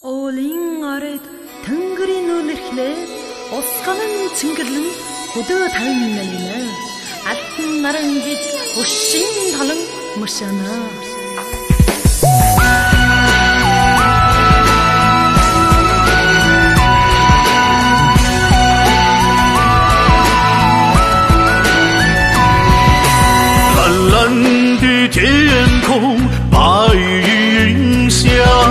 Уулын оройд тэнгэрийн нүүр ирэхлээр усганы цэнгэрлэн хөдөө тавин нэлнэ. Алтан наран гэж өшин талан мөшөнө. 天空白云下，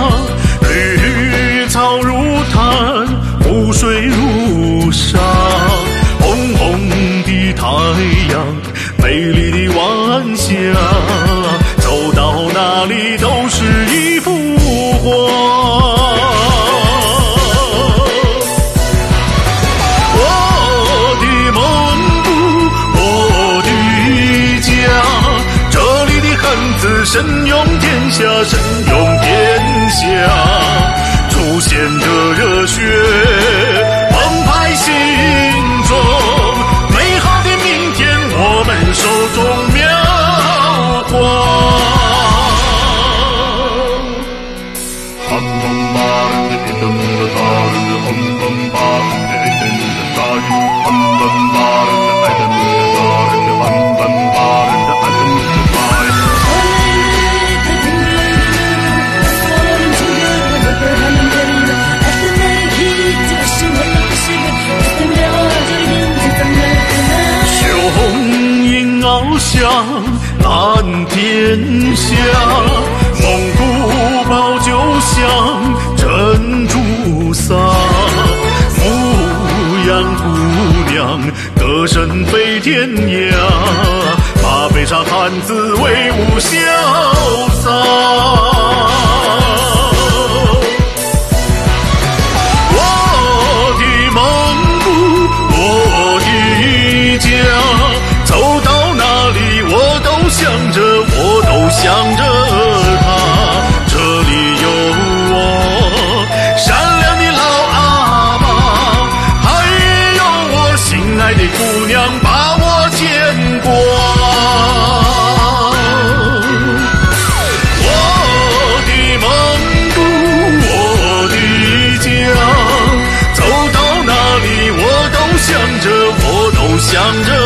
绿草如毯，湖水如沙，红红的太阳，美丽的晚霞，走到哪里都是一幅画。神勇天下，神勇天下，出现着热血，澎湃心中，美好的明天，我们手中描画。翱翔蓝天下，蒙古包就像珍珠撒，牧羊姑娘歌声飞天涯，马背上汉子威武潇洒。想着他，这里有我善良的老阿妈，还有我心爱的姑娘把我牵挂。我的蒙古，我的家，走到哪里我都想着，我都想着。